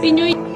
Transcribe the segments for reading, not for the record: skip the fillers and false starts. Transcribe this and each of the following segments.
Happy New Year!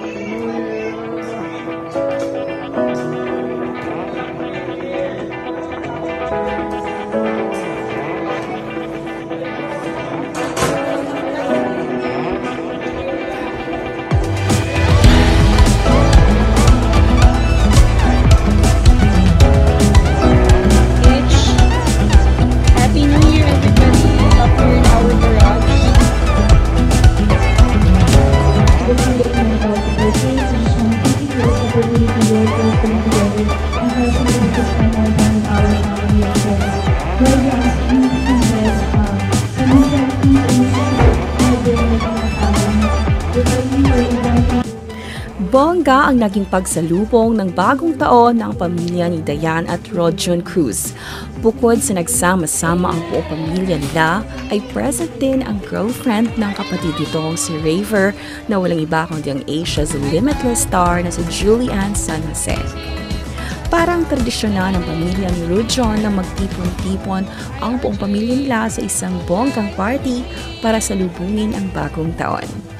Bongga ang naging pagsalubong ng bagong taon ng pamilya ni Dianne at RODJUN CRUZ. Bukod sa nagsama-sama ang buong pamilya nila, ay present din ang girlfriend ng kapatid nitong si Rayver na walang iba kundi ang Asia's limitless star na si Dianne San Jose. Parang tradisyonal ng pamilya ni RODJUN na magtipon-tipon ang buong pamilya nila sa isang bonggang party para salubungin ang bagong taon.